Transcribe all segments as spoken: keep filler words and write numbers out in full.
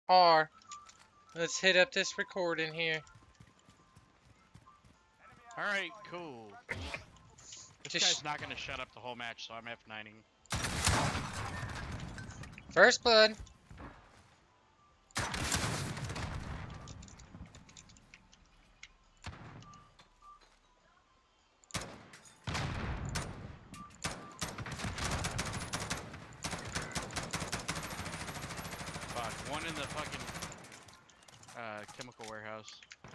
R. Let's hit up this recording here. Alright, cool. This Just guy's not gonna shut up the whole match, so I'm F nining. First blood. Fuck, one in the fucking uh, chemical warehouse.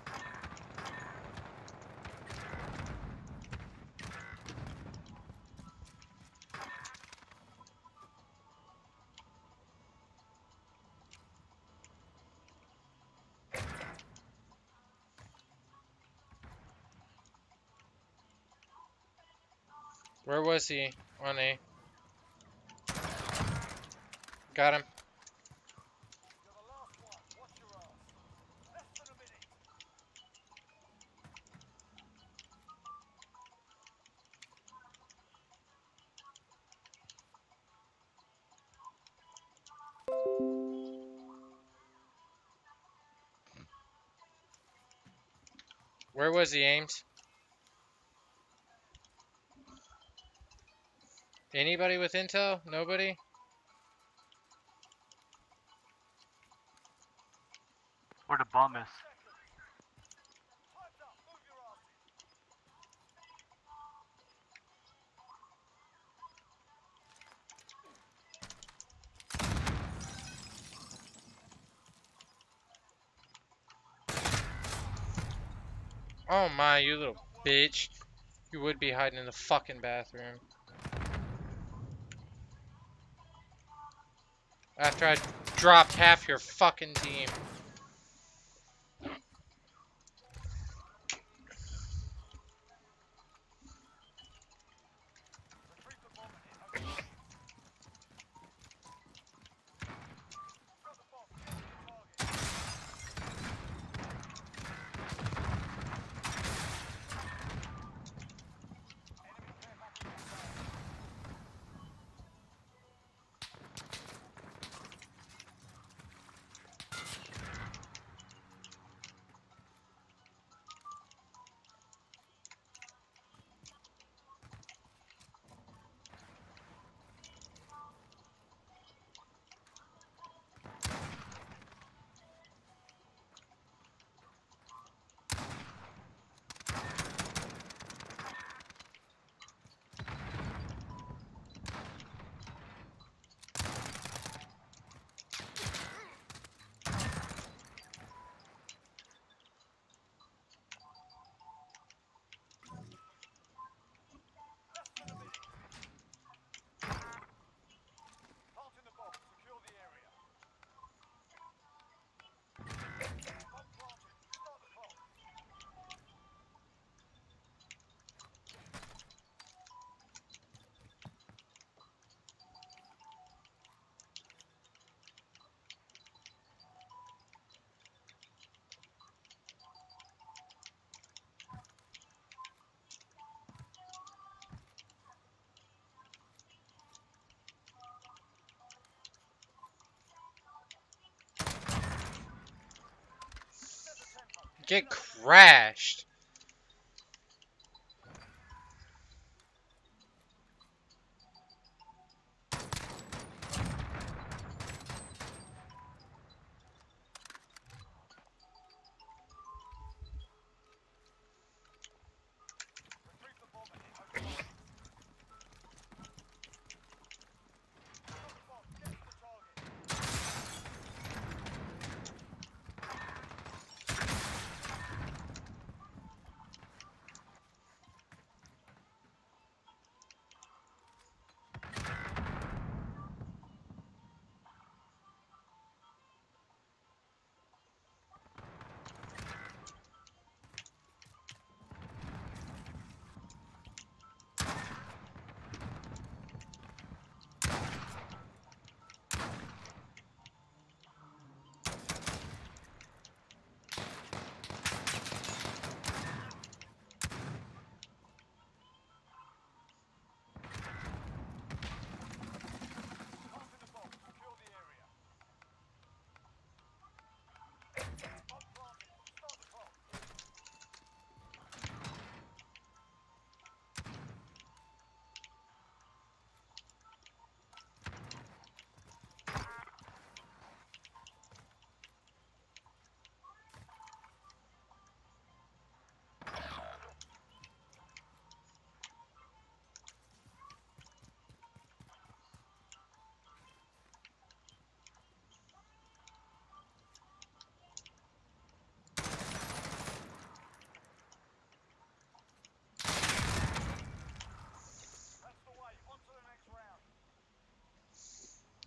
Where was he? On A. Got him. Where was he, Ames? Anybody with intel? Nobody? Where the bomb is. Oh my, you little bitch. You would be hiding in the fucking bathroom. After I dropped half your fucking team. Get crashed.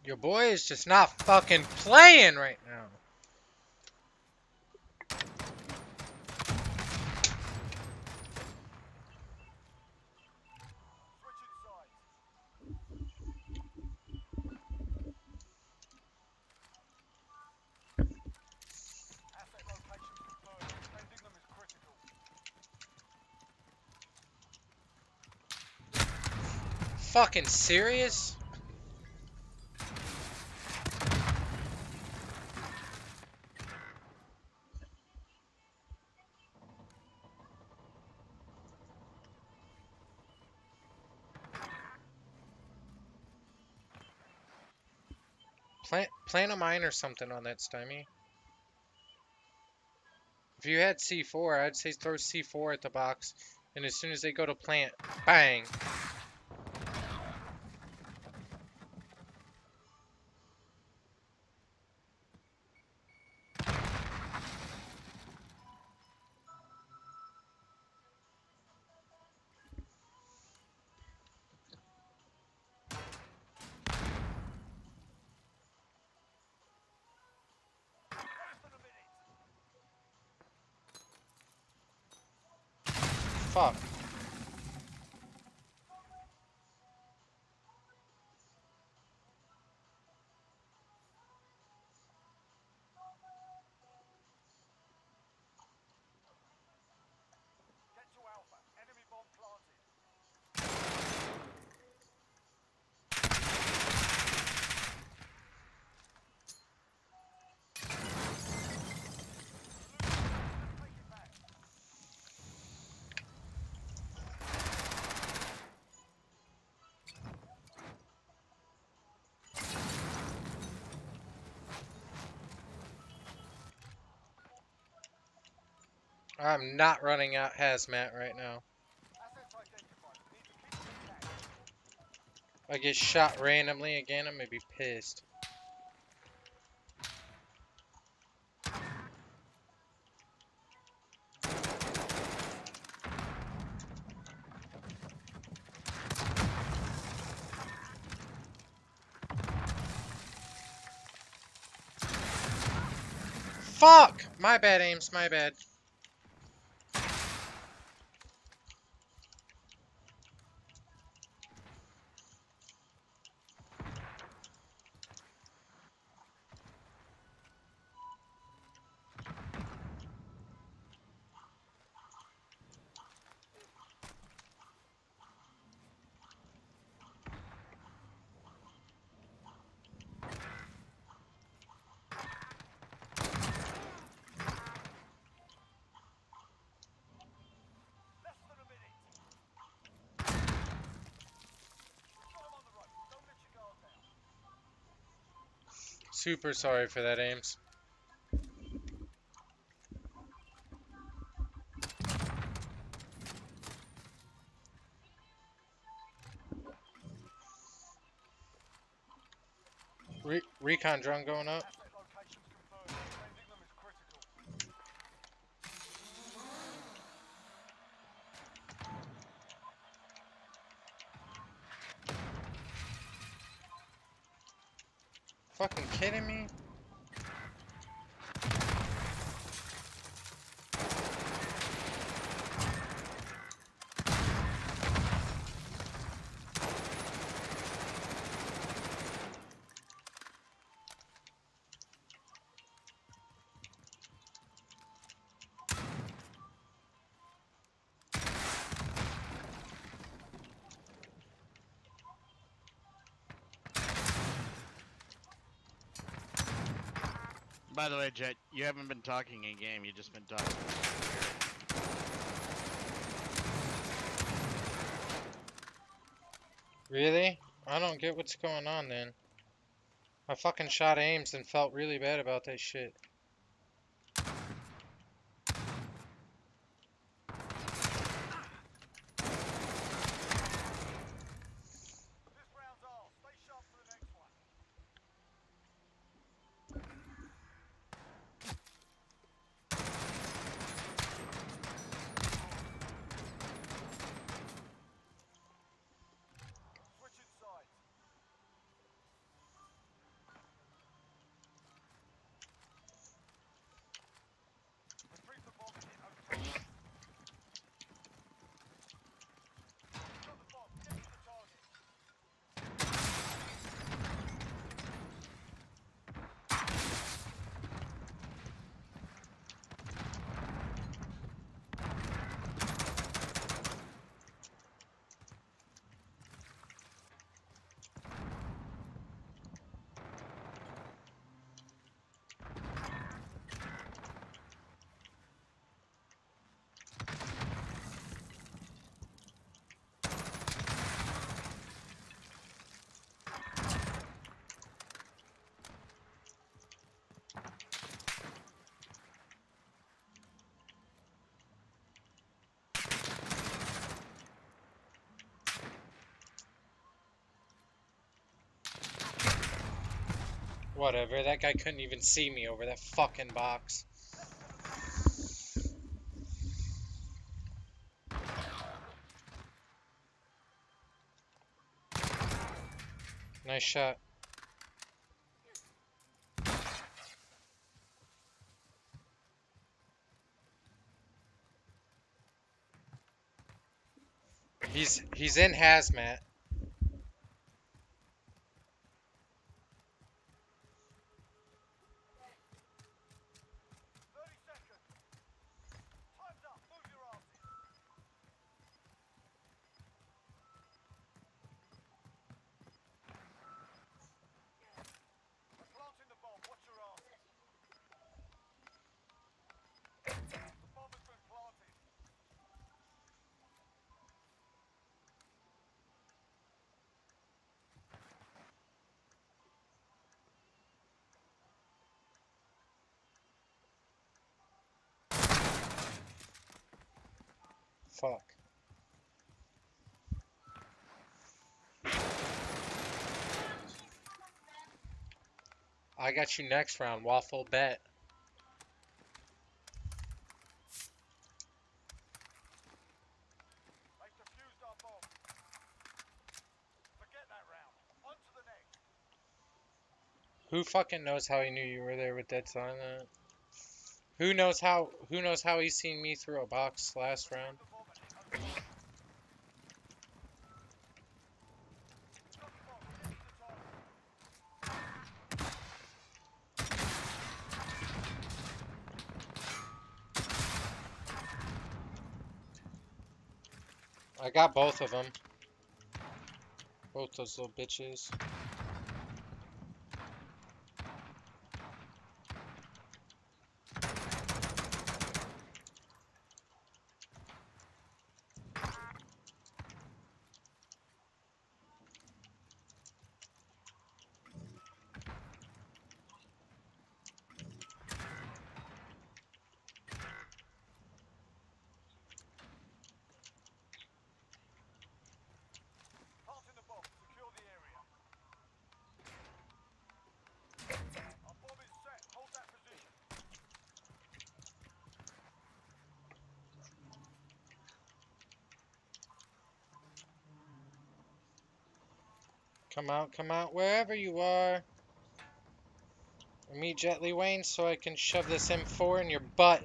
Your boy is just not fucking playing right now. Fucking serious? Plant, plant a mine or something on that Stymie. If you had C four, I'd say throw C four at the box, and as soon as they go to plant, bang. Fuck. I'm not running out hazmat right now. If I get shot randomly again, I'm gonna be pissed. Fuck! My bad, Ames, my bad. Super sorry for that, Ames. Re recon drone going up. Fucking kidding me? By the way, Jet, you haven't been talking in game. You just been talking. Really? I don't get what's going on then. I fucking shot Ames and felt really bad about that shit. Whatever, that guy couldn't even see me over that fucking box. Nice shot. He's he's in hazmat. Fuck. I got you next round, Waffle, bet. Who fucking knows how he knew you were there with Dead Silent? Who knows how who knows how he seen me through a box last round? I got both of them. Both those little bitches. Come out, come out, wherever you are. Meet Jet Li Wayne so I can shove this M four in your butt.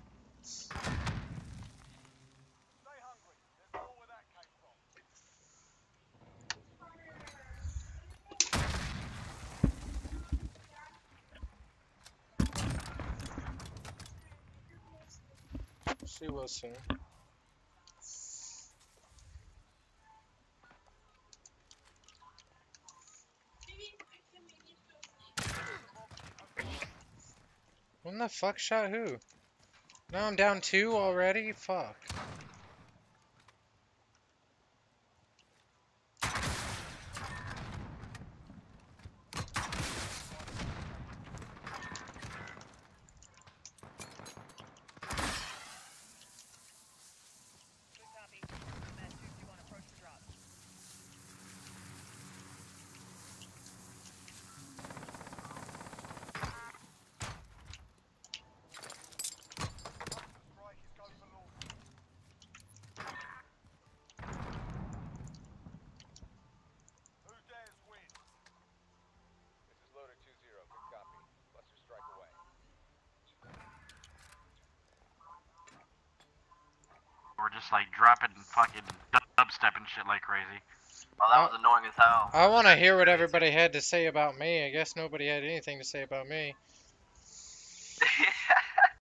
She will soon. When the fuck shot who? Now I'm down two already? Fuck. We're just like dropping fucking dubstep and shit like crazy. Oh, that was annoying as hell. I want to hear what everybody had to say about me. I guess nobody had anything to say about me.